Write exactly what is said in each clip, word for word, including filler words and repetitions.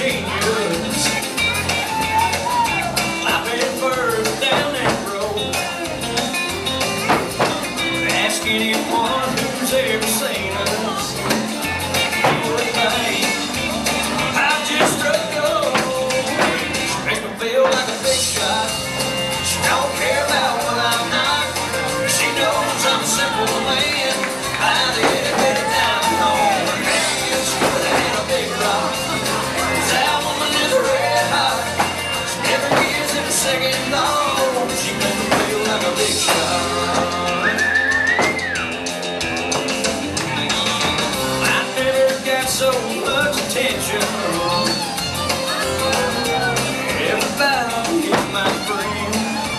genius. I've been first down that road. Ask anyone who's ever seen us. You would think I've just struck gold. She makes me feel like a big shot. She don't care about what I'm not. She knows I'm a simple man. I did it, get it down home. Her hands could have had a big rock. That woman is red hot. She never gives it a second thought. She makes me feel like a big shot. I never got so much attention. Everybody is my friend.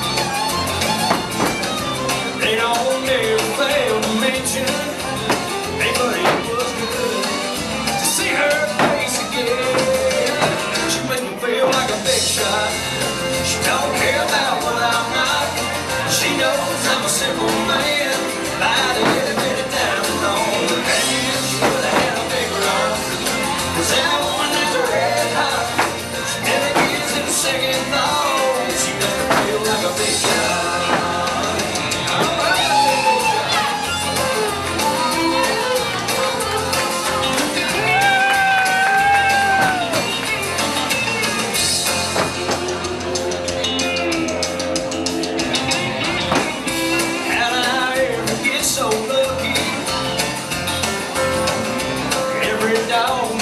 They don't ever fail to mention, hey buddy, it was good to see her face again. She makes me feel like a big shot. She don't care about what I'm not. She knows I'm a simple man. I'd have get it, get it down and on. And she would have had a big run. Cause that woman is red hot. She never gives it a second thought. She makes me feel like a big shot. So lucky, every dog